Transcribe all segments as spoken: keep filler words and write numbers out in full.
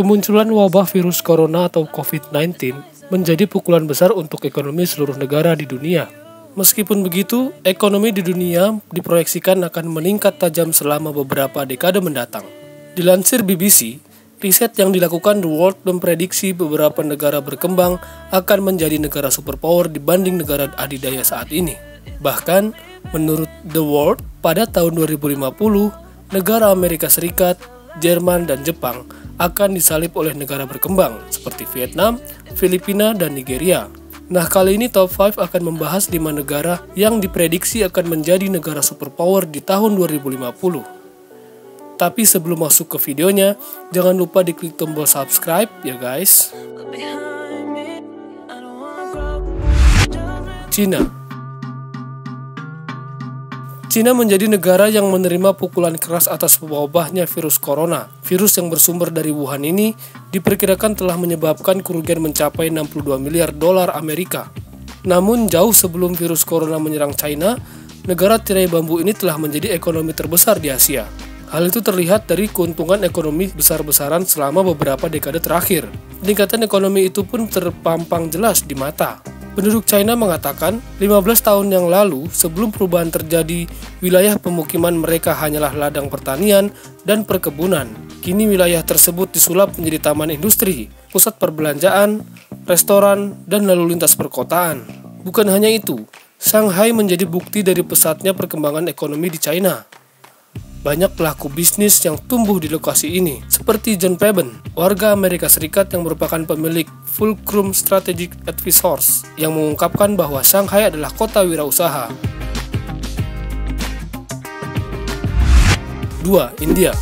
Kemunculan wabah virus corona atau covid sembilan belas menjadi pukulan besar untuk ekonomi seluruh negara di dunia. Meskipun begitu, ekonomi di dunia diproyeksikan akan meningkat tajam selama beberapa dekade mendatang. Dilansir B B C, riset yang dilakukan The World memprediksi beberapa negara berkembang akan menjadi negara superpower dibanding negara adidaya saat ini. Bahkan, menurut The World, pada tahun dua ribu lima puluh, negara Amerika Serikat, Jerman, dan Jepang akan disalip oleh negara berkembang seperti Vietnam, Filipina, dan Nigeria. Nah, kali ini Top lima akan membahas lima negara yang diprediksi akan menjadi negara superpower di tahun dua ribu lima puluh. Tapi sebelum masuk ke videonya, jangan lupa diklik tombol subscribe ya guys. Cina Cina menjadi negara yang menerima pukulan keras atas wabahnya virus corona. Virus yang bersumber dari Wuhan ini diperkirakan telah menyebabkan kerugian mencapai enam puluh dua miliar dolar Amerika. Namun jauh sebelum virus corona menyerang China, negara tirai bambu ini telah menjadi ekonomi terbesar di Asia. Hal itu terlihat dari keuntungan ekonomi besar-besaran selama beberapa dekade terakhir. Peningkatan ekonomi itu pun terpampang jelas di mata. Penduduk China mengatakan, lima belas tahun yang lalu, sebelum perubahan terjadi, wilayah pemukiman mereka hanyalah ladang pertanian dan perkebunan. Kini wilayah tersebut disulap menjadi taman industri, pusat perbelanjaan, restoran, dan lalu lintas perkotaan. Bukan hanya itu, Shanghai menjadi bukti dari pesatnya perkembangan ekonomi di China. Banyak pelaku bisnis yang tumbuh di lokasi ini, seperti John Peben, warga Amerika Serikat yang merupakan pemilik Fulcrum Strategic Advisors, yang mengungkapkan bahwa Shanghai adalah kota wirausaha. dua. India.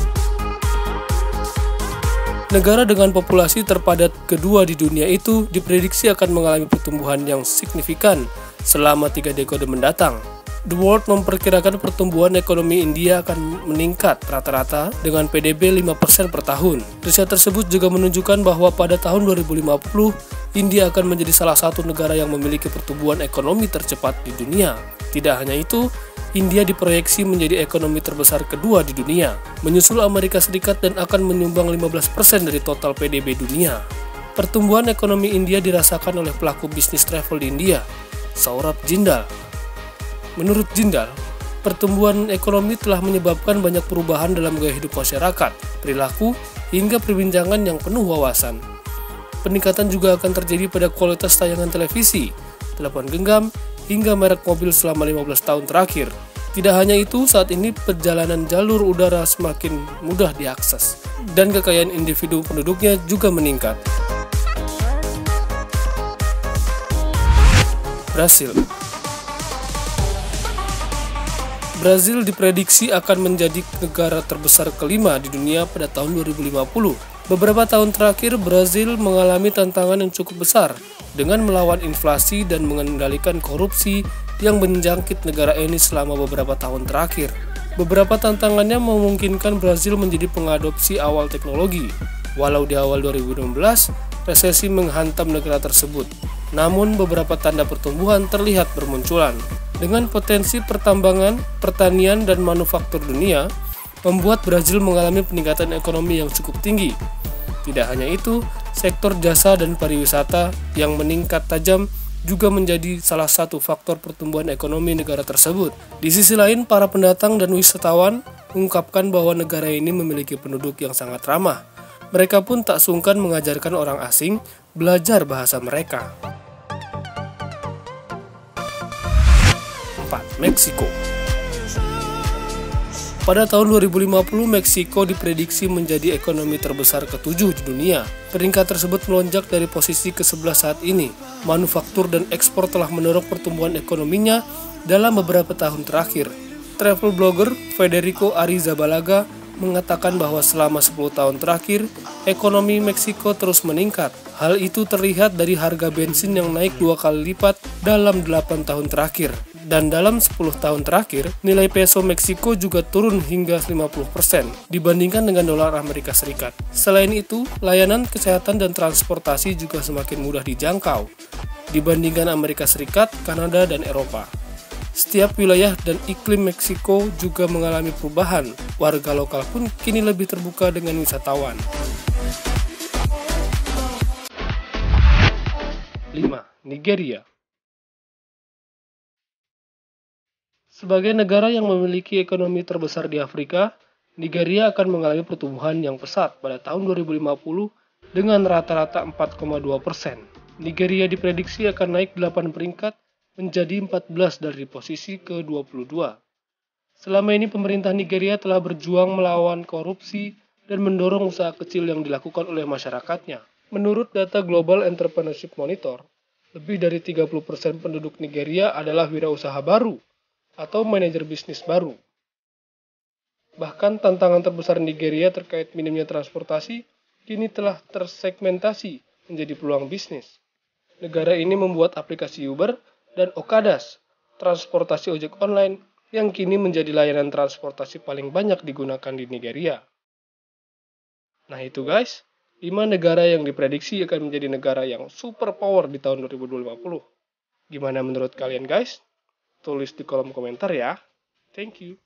Negara dengan populasi terpadat kedua di dunia itu diprediksi akan mengalami pertumbuhan yang signifikan selama tiga dekade mendatang. The World memperkirakan pertumbuhan ekonomi India akan meningkat rata-rata dengan P D B lima persen per tahun. Riset tersebut juga menunjukkan bahwa pada tahun dua ribu lima puluh, India akan menjadi salah satu negara yang memiliki pertumbuhan ekonomi tercepat di dunia. Tidak hanya itu, India diproyeksi menjadi ekonomi terbesar kedua di dunia, menyusul Amerika Serikat dan akan menyumbang lima belas persen dari total P D B dunia. Pertumbuhan ekonomi India dirasakan oleh pelaku bisnis travel di India, Saurabh Jindal. Menurut Jindal, pertumbuhan ekonomi telah menyebabkan banyak perubahan dalam gaya hidup masyarakat, perilaku, hingga perbincangan yang penuh wawasan. Peningkatan juga akan terjadi pada kualitas tayangan televisi, telepon genggam, hingga merek mobil selama lima belas tahun terakhir. Tidak hanya itu, saat ini perjalanan jalur udara semakin mudah diakses, dan kekayaan individu penduduknya juga meningkat. Brasil Brazil diprediksi akan menjadi negara terbesar kelima di dunia pada tahun dua ribu lima puluh. Beberapa tahun terakhir, Brazil mengalami tantangan yang cukup besar dengan melawan inflasi dan mengendalikan korupsi yang menjangkit negara ini selama beberapa tahun terakhir. Beberapa tantangannya memungkinkan Brazil menjadi pengadopsi awal teknologi. Walau di awal dua ribu enam belas, resesi menghantam negara tersebut, namun beberapa tanda pertumbuhan terlihat bermunculan. Dengan potensi pertambangan, pertanian, dan manufaktur dunia, membuat Brazil mengalami peningkatan ekonomi yang cukup tinggi. Tidak hanya itu, sektor jasa dan pariwisata yang meningkat tajam juga menjadi salah satu faktor pertumbuhan ekonomi negara tersebut. Di sisi lain, para pendatang dan wisatawan mengungkapkan bahwa negara ini memiliki penduduk yang sangat ramah. Mereka pun tak sungkan mengajarkan orang asing belajar bahasa mereka. empat. Meksiko. Pada tahun dua ribu lima puluh, Meksiko diprediksi menjadi ekonomi terbesar ketujuh di dunia. Peringkat tersebut melonjak dari posisi ke sebelas saat ini. Manufaktur dan ekspor telah mendorong pertumbuhan ekonominya dalam beberapa tahun terakhir. Travel blogger Federico Arizabalaga mengatakan bahwa selama sepuluh tahun terakhir, ekonomi Meksiko terus meningkat. Hal itu terlihat dari harga bensin yang naik dua kali lipat dalam delapan tahun terakhir. Dan dalam sepuluh tahun terakhir, nilai peso Meksiko juga turun hingga lima puluh persen dibandingkan dengan dolar Amerika Serikat. Selain itu, layanan kesehatan dan transportasi juga semakin mudah dijangkau dibandingkan Amerika Serikat, Kanada, dan Eropa. Setiap wilayah dan iklim Meksiko juga mengalami perubahan. Warga lokal pun kini lebih terbuka dengan wisatawan. lima. Nigeria. Sebagai negara yang memiliki ekonomi terbesar di Afrika, Nigeria akan mengalami pertumbuhan yang pesat pada tahun dua ribu lima puluh dengan rata-rata empat koma dua persen. Nigeria diprediksi akan naik delapan peringkat menjadi empat belas dari posisi ke dua puluh dua. Selama ini pemerintah Nigeria telah berjuang melawan korupsi dan mendorong usaha kecil yang dilakukan oleh masyarakatnya. Menurut data Global Entrepreneurship Monitor, lebih dari tiga puluh persen penduduk Nigeria adalah wirausaha baru atau manajer bisnis baru. Bahkan tantangan terbesar Nigeria terkait minimnya transportasi kini telah tersegmentasi menjadi peluang bisnis. Negara ini membuat aplikasi Uber dan Okadas, transportasi ojek online yang kini menjadi layanan transportasi paling banyak digunakan di Nigeria. Nah itu guys, lima negara yang diprediksi akan menjadi negara yang super power di tahun dua ribu lima puluh. Gimana menurut kalian guys? Tulis di kolom komentar ya. Thank you.